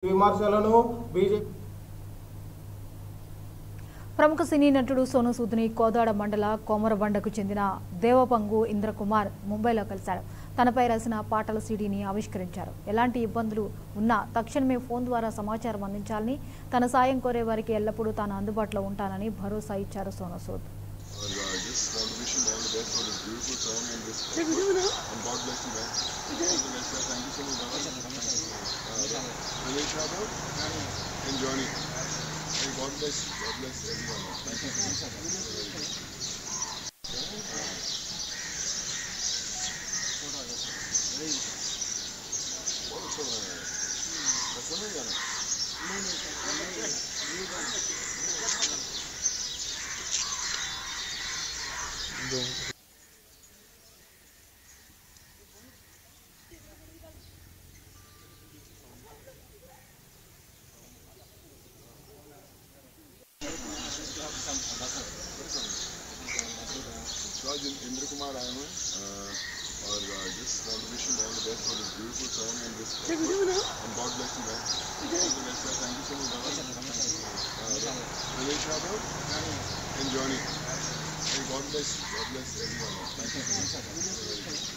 విమర్శలను బీజేపీ ప్రముఖ సినీ నటుడు సోను సూద్ని కోదాడ మండల కోమరబండకు చెందిన దేవపంగు ఇంద్రకుమార్ ముంబైలో కలిశారు. తనపై రాసిన పాటల సీడీని ఆవిష్కరించారు. ఎలాంటి ఇబ్బందులు ఉన్నా తక్షణమే ఫోన్ ద్వారా సమాచారం అందించాలని, తన సాయం కోరే వారికి ఎల్లప్పుడూ తాను అందుబాటులో ఉంటానని భరోసా ఇచ్చారు Sonu Sood. God bless everyone. Thank you. Indra Kumar आए हुए और just want to wish him all the best for this beautiful song and this and God bless you man. Thank you so much. Ramesh Yadav and Johnny. God bless everyone. Thank you.